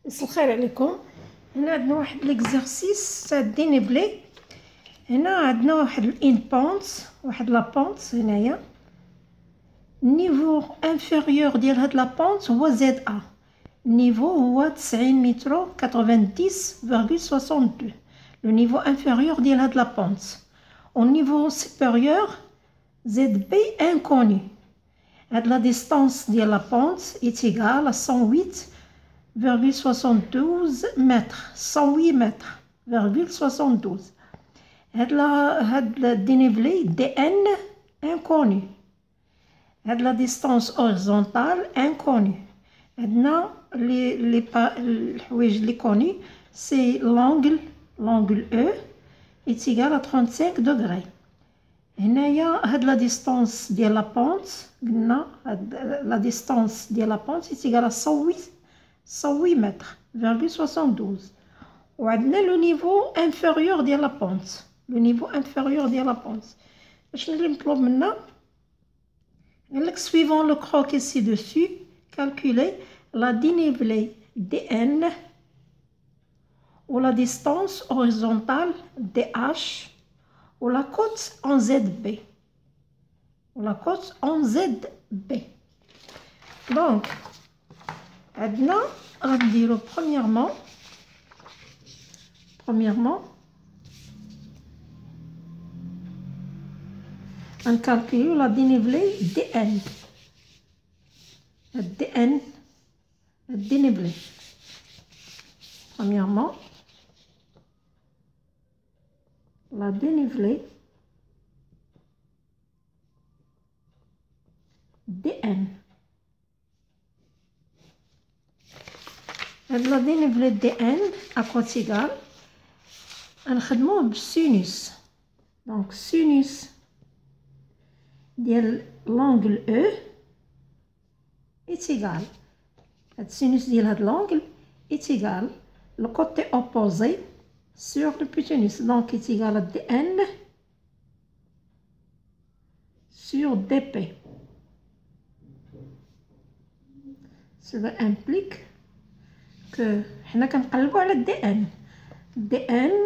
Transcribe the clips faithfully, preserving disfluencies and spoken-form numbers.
مساء الخير عليكم. هنا عندنا واحد ليكزارسيس تاع الدينيفلي. هنا عندنا واحد الان بونس، واحد لا بونس هنايا. النيفو انفيريور ديال هاد لا بونس هو زد ا. النيفو هو تسعين متر تسعين فاصلة ستة وستين. لو نيفو انفيريور ديال هاد لا بونس. او نيفو سوبيريور زد بي انكوني. هاد لا ديستانس ديال لا بونس est égale à cent huit virgule soixante-douze mètres. cent huit mètres virgule soixante-douze. هاد لا هاد الدينيفلي دي ان انكوني. هاد لا ديستانس هوريزونتال انكوني. عندنا لي لي الحوايج لي كوني سي لونغل لونغل او est égal à trente-cinq degrés. هنايا هاد لا ديستانس ديال لا بونس قلنا هاد لا ديستانس ديال لا بونس est égal à cent huit cent huit mètres virgule soixante-douze. وعندنا لو نيفو انفيريور ديال لا بونس. لو نيفو انفيريور ديال لا بونس شنو اللي مطلوب منا؟ قالك suivant le croquis ci-dessus calculer la dénivelée dn ou la distance horizontale dh ou la côte en zb ou la côte en zb. Donc عندنا غنديرو premièrement premièrement غنكالكوليو لا دينيفلي دي ان. الدي ان الدينيفلي premièrement la dénivelée dn. هاد لا دينيفلي دي ان اكوات ايغال غنخدموه بالسينوس. دونك سينوس ديال لونغل او est égal. هاد السينوس ديال هاد لونغل est égal le côté opposé sur l'hypoténuse. Donc est égal à dn sur dp. Cela implique que حنا كنقلبوا على dn. dn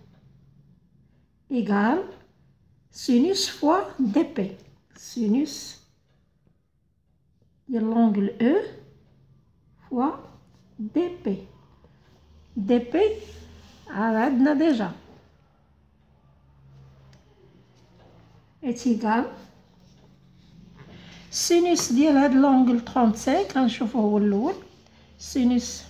égale sinus fois dp. Sinus de l'angle E fois dp. dp عرفنا déjà est égal sinus ديال هاد l'angle trente-cinq غنشوفو هو الأول. sinus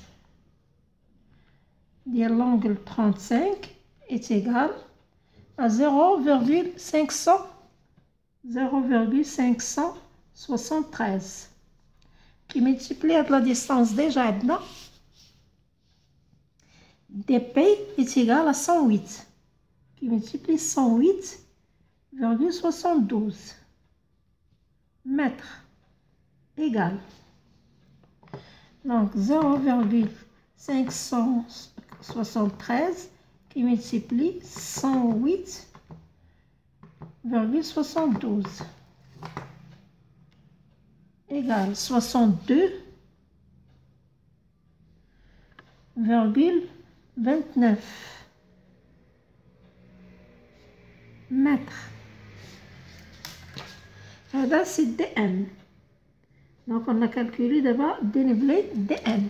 ديال l'angle trente-cinq est égal à zéro virgule cinq cents zéro virgule cinq cent soixante-treize qui multiplie la distance déjà عندنا dp est égal à cent huit qui multiplie cent huit virgule soixante-douze mètres égal donc zéro virgule cinq cent soixante-treize qui multiplie cent huit virgule soixante-douze égale soixante-deux virgule vingt-neuf mètres. هذا c'est dn. Donc on a calculé d'abord dénivelé dn.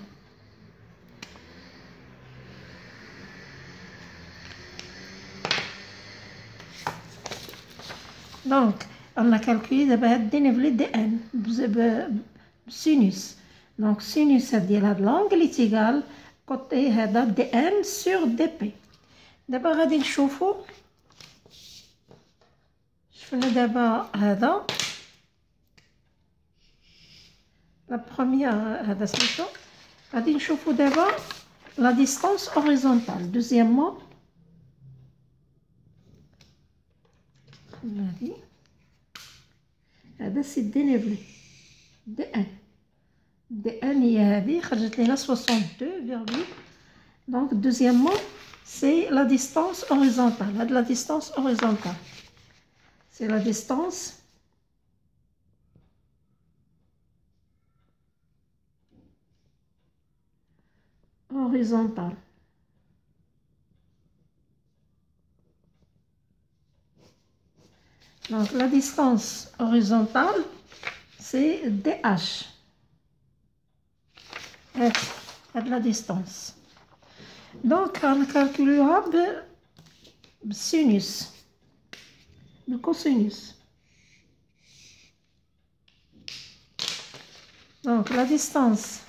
Donc on a calculé d'abord dénivelé dn بسينوس. Donc sinus ديال هاد l'angle est égal côté هذا dn sur dp. دابا غادي نشوفو شفنا دابا هذا لا بروميير هذا سميتو. غادي نشوفو دابا لا ديستانس هوريزونتال. دوزيامون هادي هذا سي دينيفلي دي ان. دي ان هي هذه خرجت لينا soixante-deux virgule. donc deuxièmement c'est la distance horizontale. هاد la distance horizontale c'est la distance horizontale. Donc la distance horizontale, c'est D H. C'est la distance. Donc on calculera le sinus, le cosinus. Donc la distance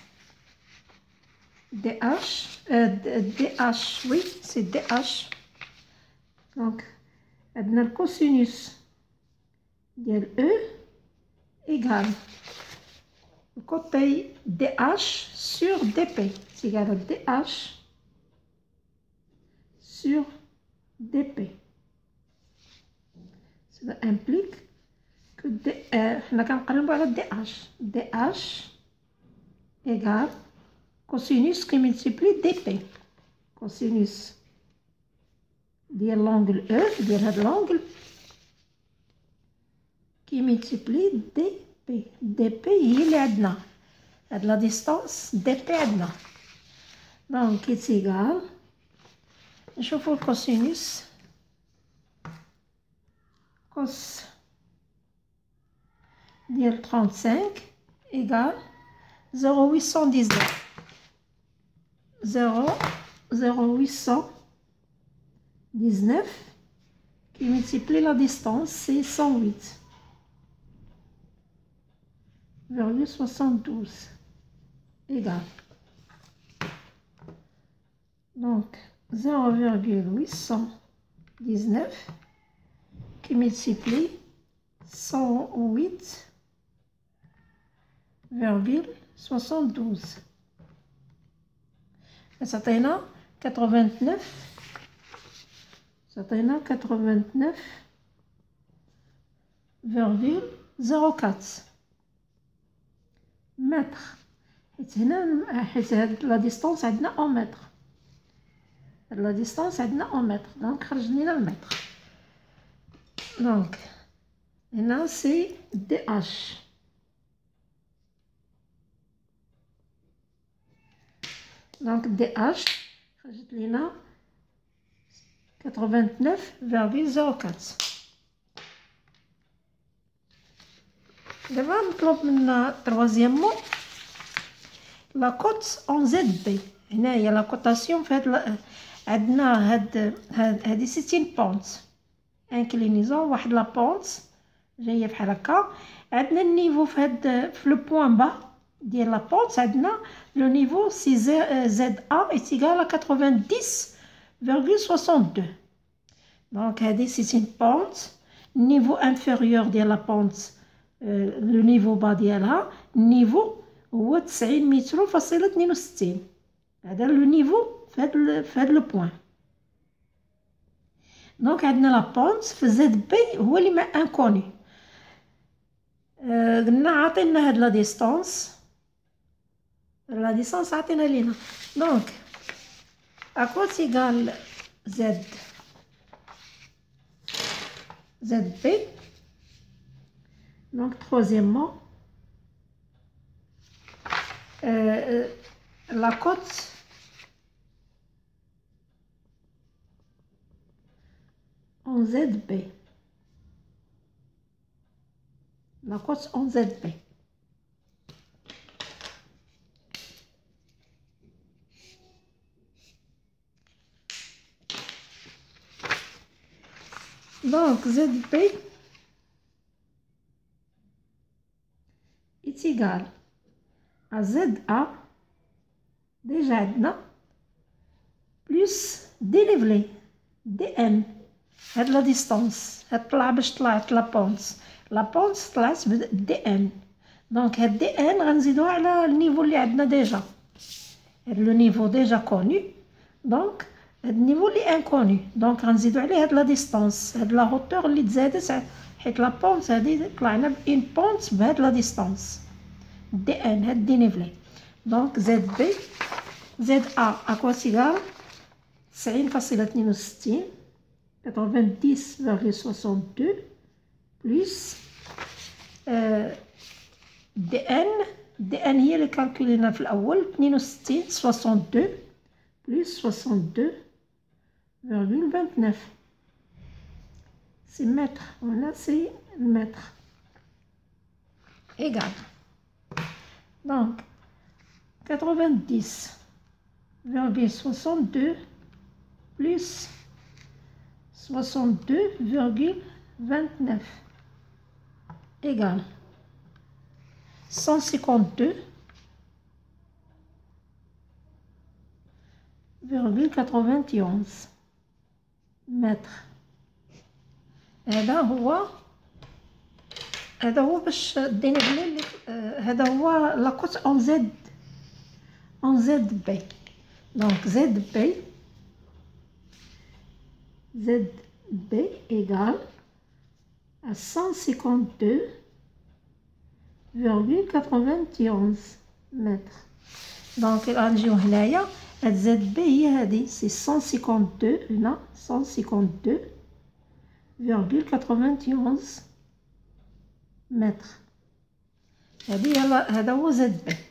D H, euh, D H, oui, c'est D H. Donc le cosinus de E égale le côté D H sur D P. C'est égal à D H sur D P. Cela implique que D, euh, on a D H. D H égale cosinus qui multiplie D P. Cosinus de l'angle E, de l'angle qui multiplie D P. D P, il est là. La distance D P est là. Donc, c'est égal. Je fais le cosinus. Cos de trente-cinq égale zéro virgule huit cent dix-neuf. zéro virgule huit cent dix-neuf qui multiplie la distance, c'est cent huit virgule soixante-douze égale. Donc, zéro virgule huit cent dix-neuf qui multiplie cent huit virgule soixante-douze. Ça t'aina quatre-vingt-neuf. Ça t'aina quatre-vingt-neuf virgule zéro quatre mètres. La distance عندنا en mètres. La distance عندنا en mètres. Donc خرج لنا المتر. Donc là c'est D H. Donc D H خرجت لنا quatre-vingt-neuf virgule zéro quatre. دابا نطلب منا troisièmement la cote en Z B. هنايا لا كوتاسيون في هاد عندنا هاد هاد هادي ستين بونت انكلينيزون واحد لا بونت جايه بحال هكا. عندنا النيفو في هاد في لو بوين با ديال لا بونت عندنا لو نيفو سي زد ا est égal à quatre-vingt-dix virgule soixante-deux. Donc هادي ستين بونت. النيفو انفيريور ديال لا بونت لو نيفو با ديالها النيفو هو تسعين متر فاصلة اثنين وستين. هذا لو نيفو في هاد في هاد لو بوين. دونك عندنا لا بونت في زد بي هو اللي ما انكوني. أه قلنا عطينا هاد لا ديستانس. لا ديستانس عطينا لينا. دونك اكوت ايغال زد زد بي. Donc troisièmement euh, la cote en Z B. La cote en Z B. Donc Z B est égal à Z A déjà عندنا plus dénivelé D N. هاد لا ديستانس هاد طلع باش طلعت لا بونت. لا بونت طلعت ب دي ان. دونك هاد دي ان غنزيدوها على النيفو اللي عندنا ديجا. هاد لو نيفو ديجا كوني. دونك هاد النيفو اللي انكوني. دونك غنزيدو عليه هاد لا ديستانس هاد لا هوتور اللي تزادت حيت لا بونت هادي طلعنا بإن بونت بهاد لا ديستانس دي ان هاد دينيفلي. دونك زد بي زد ا اكوا سيغال تسعين فاصلة اثنين وستين quatre-vingt-dix virgule soixante-deux plus euh, دي ان. دي ان هي اللي كالكولينا في الاول اثنين وستين soixante-deux plus soixante-deux virgule vingt-neuf. C'est mètre, voilà, c'est mètre. Égal. Donc, quatre-vingt-dix virgule soixante-deux plus soixante-deux virgule vingt-neuf égale cent cinquante-deux virgule quatre-vingt-onze متر. هذا هو هذا هو باش دينا بلي هذا هو لاكوت اون زد اون زد بي. دونك زد بي زد بي égal à cent cinquante-deux virgule quatre-vingt-onze متر. دونك غنجيو هنايا هاد زد بي هي هادي سي cent cinquante-deux هنا cent cinquante-deux virgule quatre-vingt-onze متر. هادي يلا هذا هو زد بي.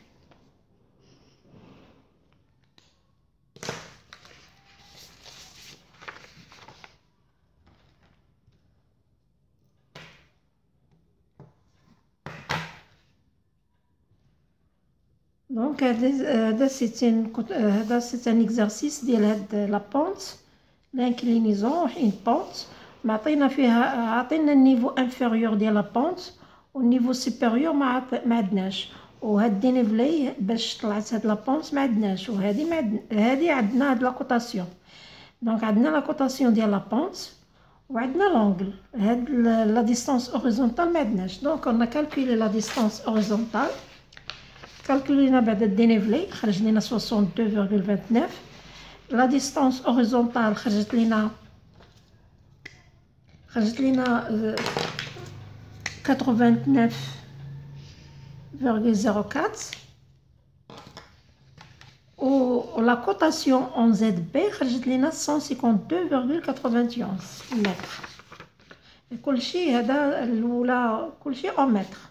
دونك هذا هذا سيتين هذا سيتان اكزرسيس ديال هاد لا بونت لانكلينيزون واحد بونت معطينا فيها عطينا النيفو انفيريور ديال لا بونت والنيفو سوبيريور ما ما عندناش، وهاد دينيفلي باش طلعت هاد لا بونت ما عندناش، وهادي ما هادي عندنا هاد لا كوطاسيون. دونك عندنا لا كوطاسيون ديال لا بونت وعندنا لونغل. هاد لا ديستانس اوريزونتال ما عندناش. دونك انا كالكولي لا ديستانس اوريزونتال، كالكولينا بعد الدينيفلي خرج لينا soixante-deux virgule vingt-neuf. لا ديستانس اوريزونتال خرجت لينا خرجت لينا quatre-vingt-neuf virgule zéro quatre و لا كوطاسيون اون زد بي خرجت لينا cent cinquante-deux virgule quatre-vingt-onze متر. كلشي هذا الاولى كلشي او متر.